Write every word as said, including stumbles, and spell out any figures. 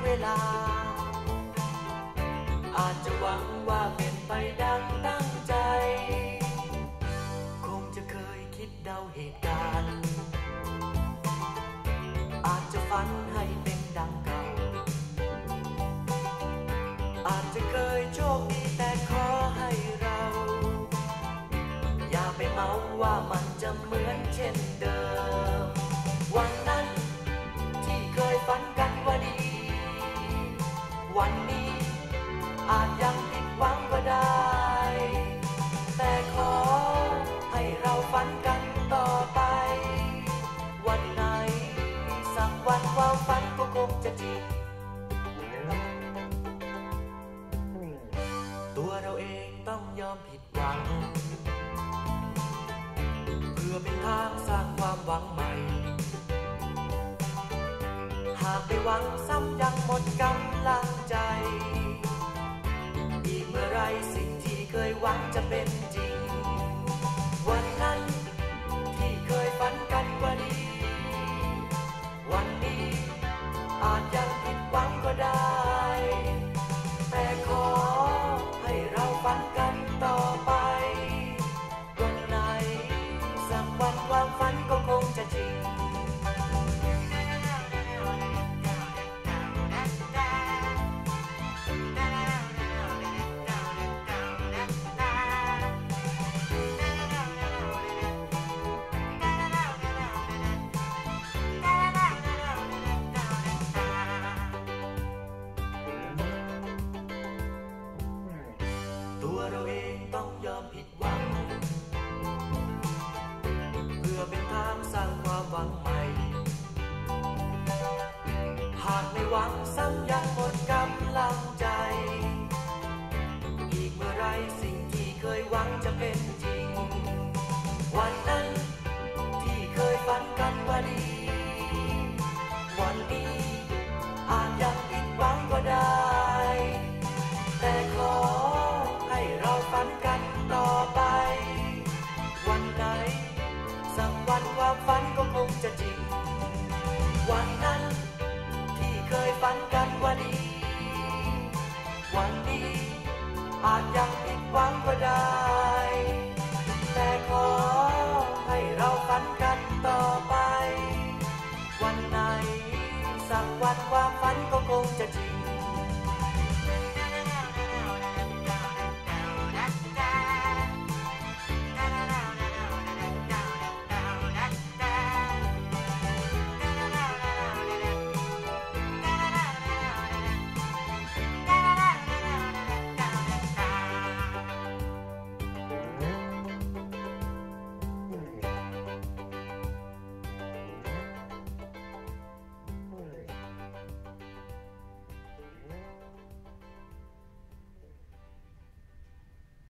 เวลาอาจจะหวังว่าเป็นไปดังตั้งใจคงจะเคยคิดเดาเหตุการณ์อาจจะฝันให้เป็นดังเก่าอาจจะเคยโชคดีแต่ขอให้เราอย่าไปเมาว่ามันจะเหมือนเช่นเดิมวันนั้นที่เคยฝันกันว่าดีวันนี้อาจยังผิดหวังก็ได้แต่ขอให้เราฝันกันต่อไปวันไหนสักวันความฝันก็คงจะจริงตัวเราเองต้องยอมผิดหวังเพื่อเป็นทางสร้างความหวังใหม่หากไปหวังซ้ำยังหมดกำลังใจอีกเมื่อไรสิ่งที่เคยหวังจะเป็นจริงวันนั้นที่เคยฝันกันว่าดีวันนี้อาจยังผิดหวังก็ได้แต่ขอให้เราฝันกันต่อไปวันไหนสักวันความฝันก็คงจะจริงตัวเราเองต้องยอมผิดหวังเพื่อเป็นทางสร้างความหวังใหม่หากไม่หวังซ้ำยังหมดกำลังใจอีกเมื่อไรสิ่งที่เคยหวังจะเป็นจริงวันนั้นที่เคยฝันกันว่าดีวันนี้อาจยังผิดหวังก็ได้แต่ขอให้เราฝันกันต่อไปวันไหนสักวันความฝันก็คงจะจริงวันนั้นที่เคยฝันกันว่าดีวันนี้อาจยังผิดหวังก็ได้